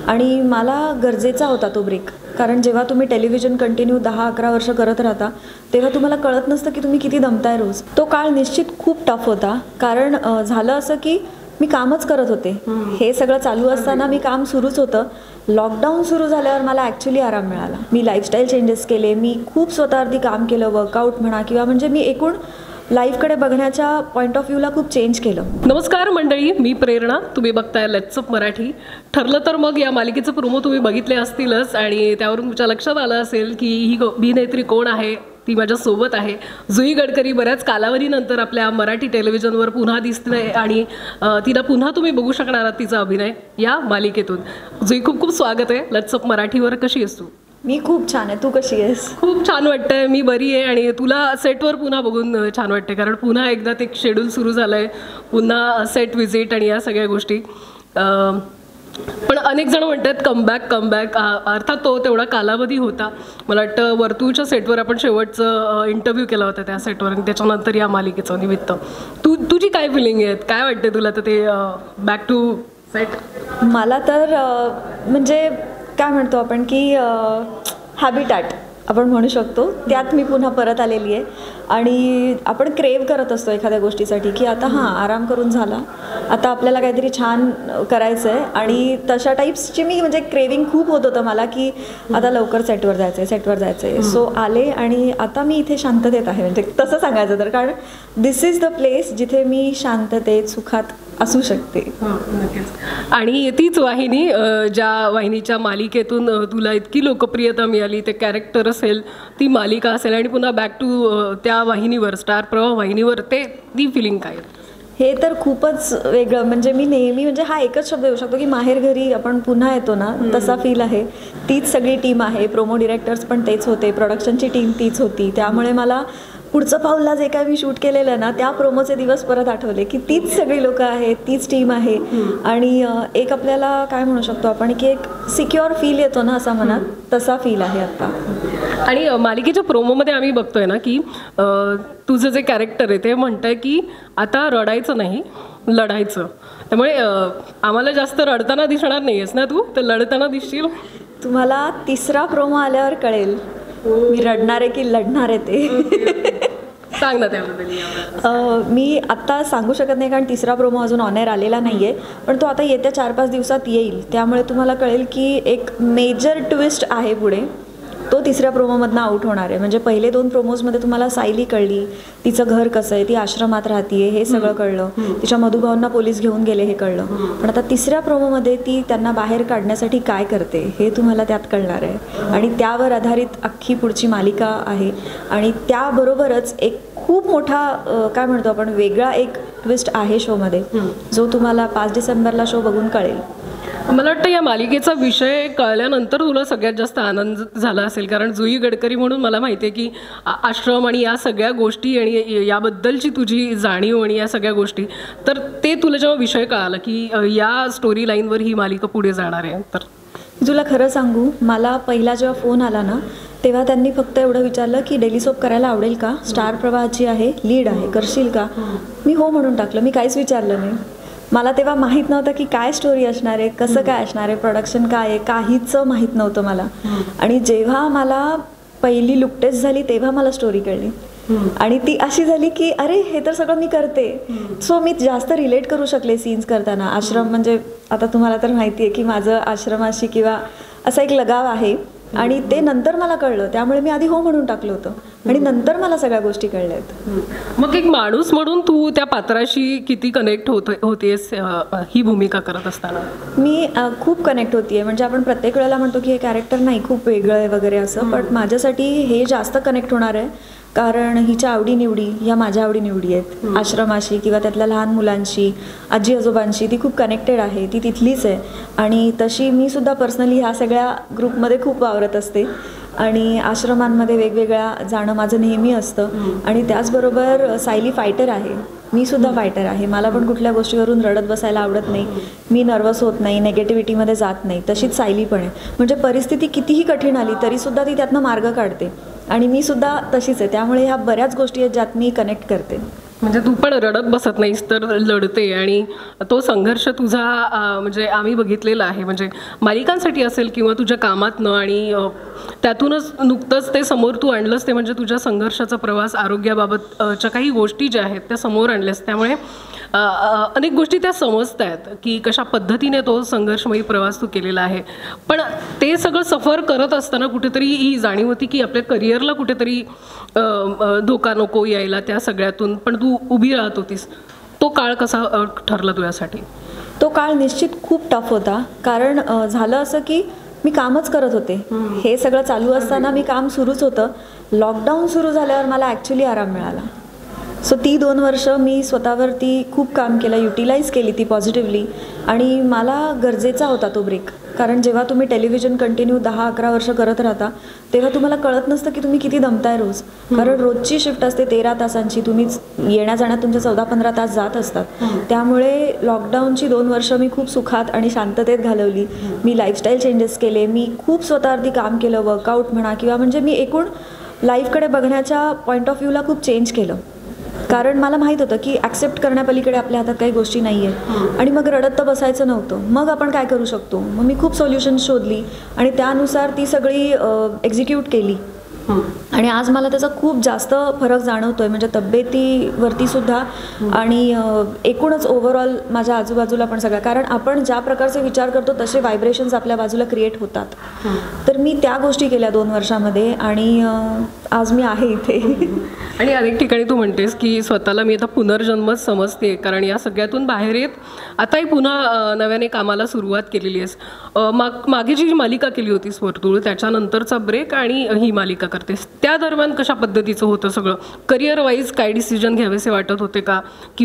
आणि मला गरजेचा होता तो ब्रेक. कारण जेव्हा तुम्ही टेलिव्हिजन कंटिन्यू 10-11 वर्ष करत राहता तेव्हा तुम्हाला कळत नसतं की तुम्ही किती दमताय रोज. तो काळ निश्चित खूप टफ होता. कारण झालं असं की मी कामच करत होते. हे सगळं चालू असताना मी काम सुरूच होतं. लॉकडाऊन सुरू झाल्यावर मला ॲक्च्युली आराम मिळाला. मी लाईफस्टाईल चेंजेस केले. मी खूप स्वतःवरती काम केलं. वर्कआउट म्हणा किंवा म्हणजे मी एकूण लाईफकडे बघण्याच्या पॉईंट ऑफ व्ह्यूला खूप चेंज केलं. नमस्कार मंडळी, मी प्रेरणा. तुम्ही बघताय लेट्स अप मराठी. ठरलं तर मग या मालिकेचं प्रोमो तुम्ही बघितले असतीलच आणि त्यावरून तुमच्या लक्षात आलं असेल की ही अभिनेत्री कोण आहे. ती माझ्यासोबत आहे. जुई गडकरी बऱ्याच कालावधीनंतर आपल्या मराठी टेलिव्हिजनवर पुन्हा दिसते आणि तिला पुन्हा तुम्ही बघू शकणार आहात तिचा अभिनय या मालिकेतून. जुई, खूप खूप स्वागत आहे लेट्स अप मराठीवर. कशी आहेस तू? मी खूप छान आहे. तू कशी आहेस? खूप छान वाटतंय. मी बरी आहे आणि तुला सेटवर पुन्हा बघून छान वाटते कारण पुन्हा एकदा ते शेड्यूल सुरू झालं आहे. पुन्हा सेट व्हिजिट आणि या सगळ्या गोष्टी. पण अनेक जण म्हणतात कमबॅक. अर्थात तो तेवढा कालावधी होता. मला वाटतं वर्तूच्या सेटवर आपण शेवटचं इंटरव्ह्यू केला होता त्या सेटवर आणि त्याच्यानंतर या मालिकेचं निमित्त. तुझी काय फिलिंग आहे? काय वाटते तुला तर ते बॅक टू सेट? मला तर म्हणजे काय म्हणतो आपण की हॅबिटॅट आपण म्हणू शकतो. त्यात मी पुन्हा परत आलेली आहे आणि आपण क्रेव करत असतो एखाद्या गोष्टीसाठी की आता आराम करून झाला, आता आपल्याला काहीतरी छान करायचं आहे. आणि तशा टाईप्सची मी म्हणजे क्रेविंग खूप होत होतं मला की आता लवकर सेटवर जायचं आहे. सो आले आणि आता मी इथे शांततेत आहे. म्हणजे तसं सांगायचं तर कारण दिस इज द प्लेस जिथे मी शांततेत सुखात असू शकते. आणि तीच वाहिनी ज्या वाहिनीच्या मालिकेतून तुला इतकी लोकप्रियता मिळाली, ते कॅरेक्टर असेल, ती मालिका असेल आणि पुन्हा बॅक टू त्या वाहिनीवर, स्टार प्रवाह वाहिनीवर, ती फिलिंग काय? हे तर खूपच वेगळं. म्हणजे मी नेहमी म्हणजे हा एकच शब्द येऊ शकतो की माहेर घरी आपण पुन्हा येतो ना, तसा फील आहे. तीच सगळी टीम आहे. प्रोमो डिरेक्टर्स पण तेच होते, प्रोडक्शनची टीम तीच होती. त्यामुळे मला पुढचं पाऊलला जे काय मी शूट केलेलं ना त्या प्रोमोचे दिवस परत आठवले की तीच सगळी लोकं आहेत, तीच टीम आहे. आणि एक आपल्याला काय म्हणू शकतो आपण की एक सिक्युअर फील येतो ना असा मनात, तसा फील आहे आत्ता. आणि मालिकेच्या प्रोमोमध्ये आम्ही बघतोय ना की तुझं जे कॅरेक्टर आहे ते म्हणतंय की आता रडायचं नाही, लढायचं. त्यामुळे आम्हाला जास्त रडताना दिसणार नाही आहेस ना तू, तर लढताना दिसशील. तुम्हाला तिसरा प्रोमो आल्यावर कळेल मी रडणार आहे की लढणार आहे ते. सांग ना त्याबद्दल. मी आत्ता सांगू शकत नाही कारण तिसरा प्रोमो अजून ऑन एअर आलेला नाही आहे. पण तो आता येत्या 4-5 दिवसात येईल. त्यामुळे तुम्हाला कळेल की एक मेजर ट्विस्ट आहे पुढे. तो तिसऱ्या प्रोमोमधनं आउट होणार आहे. म्हणजे पहिले 2 प्रोमोजमध्ये तुम्हाला सायली कळली, तिचं घर कसं आहे, ती आश्रमात राहतीये हे सगळं कळलं, तिच्या मधुभावांना पोलीस घेऊन गेले हे कळलं. पण आता तिसऱ्या प्रोमोमध्ये ती त्यांना बाहेर काढण्यासाठी काय करते हे तुम्हाला त्यात कळणार आहे. आणि त्यावर आधारित अख्खी पुढची मालिका आहे. आणि त्याबरोबरच एक खूप मोठा काय म्हणतो आपण वेगळा एक ट्विस्ट आहे शोमध्ये, जो तुम्हाला 5 डिसेंबरला शो बघून कळेल. मला वाटतं या मालिकेचा विषय कळल्यानंतर तुला सगळ्यात जास्त आनंद झाला असेल कारण जुई गडकरी म्हणून मला माहिती आहे की आश्रम आणि या सगळ्या गोष्टी आणि याबद्दलची तुझी जाणीव आणि या सगळ्या गोष्टी, तर ते तुला जेव्हा विषय कळाला की या स्टोरी लाईनवर ही मालिका पुढे जाणार आहे, तर तुला खरं सांगू, मला पहिला जेव्हा फोन आला ना तेव्हा त्यांनी फक्त एवढं विचारलं की डेली सोप करायला आवडेल का, स्टार प्रवाहाची आहे, लीड आहे, करशील का. मी हो म्हणून टाकलं. मी काहीच विचारलं नाही. मला तेव्हा माहीत नव्हतं की काय स्टोरी असणार आहे, कसं काय असणार आहे, प्रोडक्शन काय आहे, काहीच माहीत नव्हतं मला. आणि जेव्हा मला पहिली लुक टेस्ट झाली तेव्हा मला स्टोरी कळली. आणि ती अशी झाली की अरे हे तर सगळं मी करते. सो मी जास्त रिलेट करू शकले सीन्स करताना. आश्रम म्हणजे आता तुम्हाला तर माहिती आहे की माझं आश्रमाशी किंवा असा एक लगाव आहे आणि ते नंतर मला कळलं. त्यामुळे मी आधी हो म्हणून टाकलं होतं आणि नंतर मला सगळ्या गोष्टी कळल्या आहेत. मग एक माणूस म्हणून तू त्या पात्राशी किती कनेक्ट होतेस ही भूमिका करत असताना? मी खूप कनेक्ट होतीये. म्हणजे आपण प्रत्येक वेळेला म्हणतो की हे कॅरेक्टर नाही खूप वेगळं आहे वगैरे असं, पण माझ्यासाठी हे जास्त कनेक्ट होणार आहे कारण हिच्या आवडीनिवडी या माझ्या आवडीनिवडी आहेत. आश्रमाशी किंवा त्यातल्या लहान मुलांशी, आजी आजोबांशी ती खूप कनेक्टेड आहे. ती तिथलीच आहे आणि तशी मी सुद्धा पर्सनली ह्या सगळ्या ग्रुपमध्ये खूप वावरत असते आणि आश्रमांमध्ये वेगवेगळ्या जाणं माझं नेहमी असतं. आणि त्याचबरोबर सायली फायटर आहे, मी सुद्धा फायटर आहे. मला पण कुठल्या गोष्टीवरून रडत बसायला आवडत नाही. मी नर्वस होत नाही, नेगेटिव्हिटीमध्ये जात नाही. तशीच सायली पण आहे. म्हणजे परिस्थिती कितीही कठीण आली तरीसुद्धा ती त्यातनं मार्ग काढते आणि मी सुद्धा तशीच आहे. त्यामुळे ह्या बऱ्याच गोष्टी आहेत ज्यात मी कनेक्ट करते. म्हणजे तू पण रडत बसत नाहीस तर लढते आणि तो संघर्ष तुझा म्हणजे आम्ही बघितलेला आहे. म्हणजे मालिकांसाठी असेल किंवा तुझ्या कामातनं आणि त्यातूनच नुकतंच ते समोर तू आणलंस ते म्हणजे तुझ्या संघर्षाचा प्रवास आरोग्याबाबतच्या काही गोष्टी ज्या आहेत त्या समोर आणल्यास. त्यामुळे अनेक गोष्टी त्या समजत आहेत की कशा पद्धतीने तो संघर्षमयी प्रवास तू केलेला आहे. पण ते सगळं सफर करत असताना कुठेतरी ही जाणीव होती की आपल्या करिअरला कुठेतरी धोका नको यायला त्या सगळ्यातून, पण तू उभी राहत होतीस. तो काळ कसा ठरला तुझ्यासाठी? तो काळ निश्चित खूप टफ होता. कारण झालं असं की मी कामच करत होते. हे सगळं चालू असताना मी काम सुरूच होतं. लॉकडाऊन सुरू झाल्यावर मला ॲक्च्युली आराम मिळाला. सो ती 2 वर्ष मी स्वतःवरती खूप काम केलं, युटिलाइज केली ती पॉझिटिव्हली. आणि मला गरजेचा होता तो ब्रेक. कारण जेव्हा तुम्ही टेलिव्हिजन कंटिन्यू 10-11 वर्ष करत राहता तेव्हा तुम्हाला कळत नसतं की तुम्ही किती दमताय रोज. कारण रोजची शिफ्ट असते 13 तासांची. तुम्ही येण्या जाण्यात तुमचे 14-15 तास जात असतात. त्यामुळे लॉकडाऊनची 2 वर्ष मी खूप सुखात आणि शांततेत घालवली. मी लाईफस्टाईल चेंजेस केले, मी खूप स्वतःवरती काम केलं, वर्कआउट म्हणा किंवा म्हणजे मी एकूण लाईफकडे बघण्याच्या पॉईंट ऑफ व्ह्यूला खूप चेंज केलं. कारण मला माहीत होतं की ॲक्सेप्ट करण्यापलीकडे आपल्या हातात काही गोष्टी नाही आहेत. आणि मग रडत तर बसायचं नव्हतं. मग आपण काय करू शकतो. मग मी खूप सोल्युशन्स शोधली आणि त्यानुसार ती सगळी एक्झिक्यूट केली. आणि आज मला त्याचा खूप जास्त फरक जाणवतोय. म्हणजे तब्येतीवरती सुद्धा आणि एकूणच ओव्हरऑल माझ्या आजूबाजूला पण सगळं. कारण आपण ज्या प्रकारचे विचार करतो तसे व्हायब्रेशन्स आपल्या बाजूला क्रिएट होतात. तर मी त्या गोष्टी केल्या 2 वर्षामध्ये आणि आज मी आहे इथे. आणि अनेक ठिकाणी तू म्हणतेस की स्वतःला मी आता पुनर्जन्मच समजते, कारण या सगळ्यातून बाहेर येत आताही पुन्हा नव्याने कामाला सुरुवात केलेली आहेस. मागे जी मालिका केली होतीस वर्तुळ, त्याच्यानंतरचा ब्रेक आणि ही मालिका करतेस, त्या दरम्यान कशा पद्धतीचं होतं सगळं? करिअर वाईज काय डिसिजन घ्यावेसे वाटत होते का,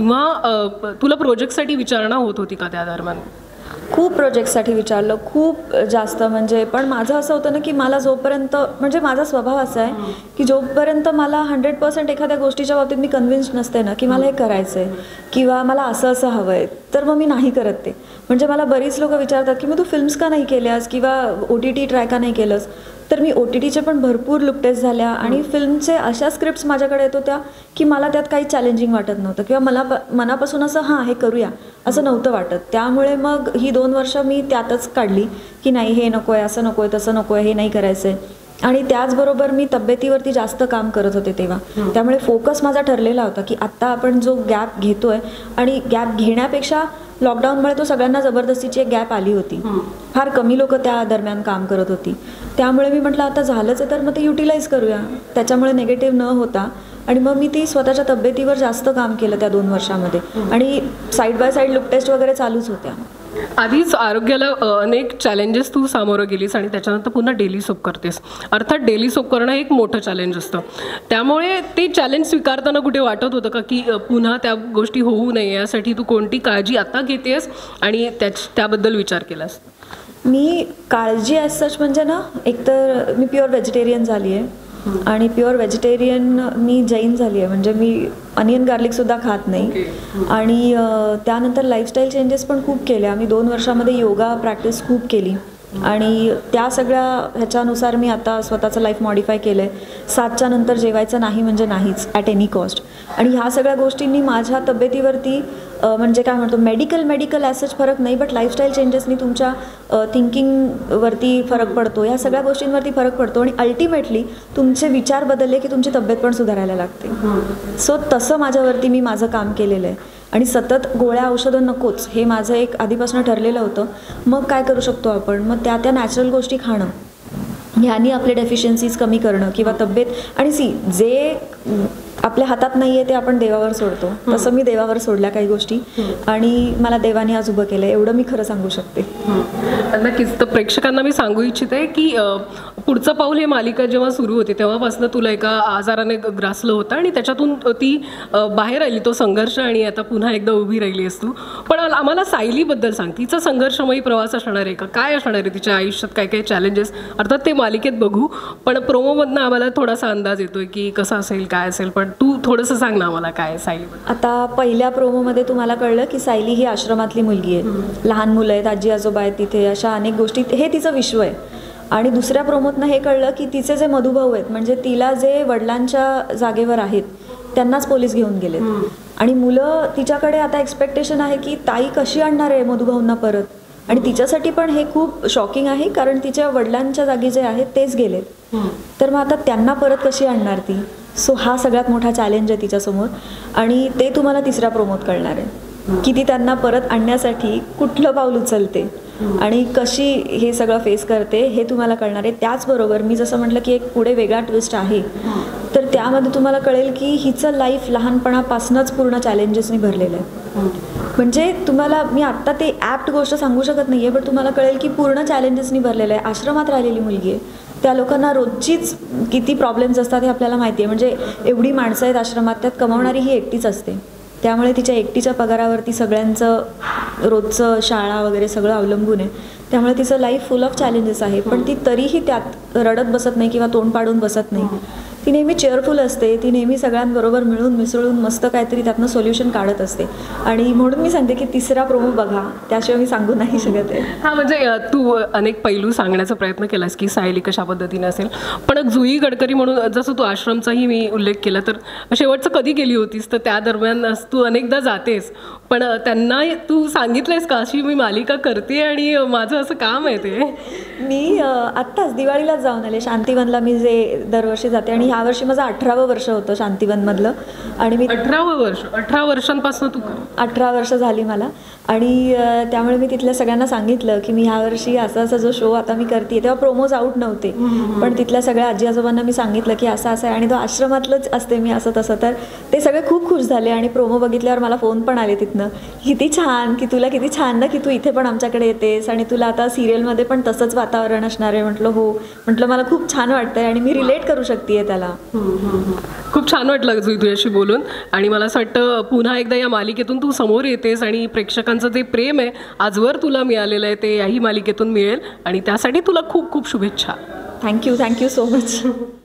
किंवा तुला प्रोजेक्टसाठी विचारणा होत होती का त्या दरम्यान? खूप प्रोजेक्टसाठी विचारलं, खूप जास्त. म्हणजे पण माझं असं होतं ना की मला जोपर्यंत, म्हणजे माझा स्वभाव असा आहे की जोपर्यंत मला 100% एखाद्या गोष्टीच्या बाबतीत मी कन्व्हिन्स्ड नसते ना की मला हे करायचं आहे किंवा मला असं असं हवं आहे, तर मग मी नाही करत ते. म्हणजे मला बरीच लोक विचारतात की मग तू फिल्म्स का नाही केल्यास किंवा OTT ट्राय का नाही केलंस. तर मी OTTचे पण भरपूर लुक टेस्ट झाल्या आणि फिल्मचे अशा स्क्रिप्ट्स माझ्याकडे येत होत्या की मला त्यात काही चॅलेंजिंग वाटत नव्हतं किंवा मला मनापासून असं हां हे करूया असं नव्हतं वाटत. त्यामुळे मग ही 2 वर्ष मी त्यातच काढली की नाही हे नको आहे, असं नको आहे, तसं नको आहे, हे नाही करायचं आहे. आणि त्याचबरोबर मी तब्येतीवरती जास्त काम करत होते तेव्हा. त्यामुळे फोकस माझा ठरलेला होता की आत्ता आपण जो गॅप घेतोय, आणि गॅप घेण्यापेक्षा लॉकडाऊनमुळे तो सगळ्यांना जबरदस्तीची एक गॅप आली होती. फार कमी लोक त्या दरम्यान काम करत होती. त्यामुळे मी म्हटलं आता झालंच आहे तर मग ते युटिलाइज करूया, त्याच्यामुळे निगेटिव्ह न होता. आणि मग मी ती स्वतःच्या तब्येतीवर जास्त काम केलं त्या 2 वर्षामध्ये. आणि side by side look test वगैरे चालूच होत्या. आधीच आरोग्याला अनेक चॅलेंजेस तू सामोरं गेलीस आणि त्याच्यानंतर पुन्हा डेली सोप करतेस. अर्थात डेली सोप करणं एक मोठं चॅलेंज असतं. त्यामुळे ते चॅलेंज स्वीकारताना कुठे वाटत होतं का की पुन्हा त्या गोष्टी होऊ नये यासाठी तू कोणती काळजी आता घेतेस आणि त्याबद्दल विचार केलास? मी काळजी ॲज सच म्हणजे ना, एकतर मी प्युअर व्हेजिटेरियन झाली आहे. आणि प्युअर व्हेजिटेरियन मी जैन झाली आहे. म्हणजे मी अनियन गार्लिकसुद्धा खात नाही. आणि त्यानंतर लाईफस्टाईल चेंजेस पण खूप केल्या. मी 2 वर्षामध्ये योगा प्रॅक्टिस खूप केली आणि त्या सगळ्या ह्याच्यानुसार मी आता स्वतःचं लाईफ मॉडिफाय केलं आहे. 7च्या नंतर जेवायचं नाही म्हणजे नाहीच ॲट एनी कॉस्ट. आणि ह्या सगळ्या गोष्टींनी माझ्या तब्येतीवरती म्हणजे काय म्हणतो मेडिकल ॲसच फरक नाही, बट लाईफस्टाईल चेंजेसनी तुमच्या थिंकिंगवरती फरक पडतो. या सगळ्या गोष्टींवरती फरक पडतो आणि अल्टिमेटली तुमचे विचार बदलले की तुमची तब्येत पण सुधारायला लागते. सो तसं माझ्यावरती मी माझं काम केलेलं आहे. आणि सतत गोळ्या औषधं नकोच हे माझं एक आधीपासून ठरलेलं होतं. मग काय करू शकतो आपण, मग त्या नॅचरल गोष्टी खाणं, ह्यानी आपले डेफिशियन्सीज कमी करणं किंवा तब्येत. आणि जे आपल्या हातात नाही आहे ते आपण देवावर सोडतो, तसं मी देवावर सोडल्या काही गोष्टी आणि मला देवाने आज उभं केलं, एवढं मी खरं सांगू शकते. नक्कीच. तर प्रेक्षकांना मी सांगू इच्छिते की पुढचं पाऊल हे मालिका जेव्हा सुरू होती तेव्हापासून तुला एका आजाराने ग्रासलं होतं आणि त्याच्यातून ती बाहेर आली, तो संघर्ष, आणि आता पुन्हा एकदा उभी राहिली आहेस तू. पण आम्हाला सायलीबद्दल सांग. तिचा संघर्षमयी प्रवास असणार आहे का, काय असणार आहे तिच्या आयुष्यात, काय काय चॅलेंजेस? अर्थात ते मालिकेत बघू, पण प्रोमोमधनं आम्हाला थोडासा अंदाज येतोय की कसं असेल काय असेल, पण तू थोडंसं सांग ना आम्हाला काय सायलीबद्दल. आता पहिल्या प्रोमोमध्ये तुम्हाला कळलं की सायली ही आश्रमातली मुलगी आहे. लहान मुलं आहेत, आजी आजोबा आहेत तिथे, अशा अनेक गोष्टी, हे तिचं विश्व आहे. आणि दुसऱ्या प्रोमोतनं हे कळलं की तिचे जे मधुभाऊ आहेत, म्हणजे तिला जे वडिलांच्या जागेवर आहेत त्यांनाच पोलीस घेऊन गेलेत. आणि मुलं तिच्याकडे आता एक्सपेक्टेशन आहे की ताई कशी आणणार आहे मधुभाऊंना परत. आणि तिच्यासाठी पण हे खूप शॉकिंग आहे, कारण तिच्या वडिलांच्या जागी जे आहेत तेच गेलेत. तर मग आता त्यांना परत कशी आणणार ती. सो हा सगळ्यात मोठा चॅलेंज आहे तिच्यासमोर. आणि ते तुम्हाला तिसऱ्या प्रोमोत कळणार आहे की ती त्यांना परत आणण्यासाठी कुठलं पाऊल उचलते आणि कशी हे सगळं फेस करते हे तुम्हाला कळणार आहे. त्याचबरोबर मी जसं म्हटलं की एक पुढे वेगळा ट्विस्ट आहे, तर त्यामध्ये तुम्हाला कळेल की हिचं लाईफ लहानपणापासूनच पूर्ण चॅलेंजेसनी भरलेलं आहे. म्हणजे तुम्हाला मी आत्ता ते ॲप्ट गोष्ट सांगू शकत नाही आहे, पण तुम्हाला कळेल की पूर्ण चॅलेंजेसनी भरलेलं आहे. आश्रमात राहिलेली मुलगी आहे. त्या लोकांना रोजचीच किती प्रॉब्लेम्स असतात हे आपल्याला माहिती आहे. म्हणजे एवढी माणसं आहेत आश्रमात, त्यात कमावणारी ही एकटीच असते. त्यामुळे तिच्या एकटीच्या पगारावरती सगळ्यांचं रोजचं शाळा वगैरे सगळं अवलंबून आहे. त्यामुळे तिचं लाईफ फुल ऑफ चॅलेंजेस आहे. पण ती तरीही त्यात रडत बसत नाही किंवा तोंड पाडून बसत नाही. ती नेहमी चेअरफुल असते. ती नेहमी सगळ्यांबरोबर मिळून मिसळून मस्त काहीतरी त्यातनं सोल्युशन काढत असते. आणि म्हणून मी सांगते की तिसरा प्रोमो बघा, त्याशिवाय मी सांगू नाही शकत आहे. हां, म्हणजे तू अनेक पैलू सांगण्याचा प्रयत्न केलास की सायली कशा पद्धतीने असेल, पण जुई गडकरी म्हणून जसं तू आश्रमचाही मी उल्लेख केला, तर शेवटचं कधी गेली होतीस? तर त्या दरम्यान तू अनेकदा जातेस, पण त्यांना तू सांगितलंयस का अशी मी मालिका करते आणि माझं असं काम आहे ते? मी आत्ताच दिवाळीलाच जाऊन आले शांतीवनला. मी जे दरवर्षी जाते आणि ह्यावर्षी माझं 18वं वर्ष होतं शांतीवनमधलं. आणि मी 18वं वर्ष? 18 वर्षांपासून तू? 18 वर्ष झाली मला. आणि त्यामुळे मी तिथल्या सगळ्यांना सांगितलं की मी ह्यावर्षी असा असा जो शो आता मी करते. तेव्हा प्रोमोज आऊट नव्हते, पण तिथल्या सगळ्या आजी आजोबांना मी सांगितलं की असं असं आहे आणि तो आश्रमातलंच असते मी असं तसं. तर ते सगळे खूप खुश झाले आणि प्रोमो बघितल्यावर मला फोन पण आले तिथनं, किती छान, की तुला किती छान ना की तू इथे पण आमच्याकडे येतेस आणि तुला आता सिरियलमध्ये पण तसंच वातावरण असणार आहे. म्हटलं हो. म्हटलं मला खूप छान वाटतंय आणि मी रिलेट करू शकते त्याला. खूप छान वाटलं जुई तुझ्याशी बोलून. आणि मला असं वाटतं पुन्हा एकदा या मालिकेतून तू समोर येतेस आणि प्रेक्षकांचं जे प्रेम आहे आजवर तुला मिळालेलं आहे ते याही मालिकेतून मिळेल आणि त्यासाठी तुला खूप खूप शुभेच्छा. Thank you so much.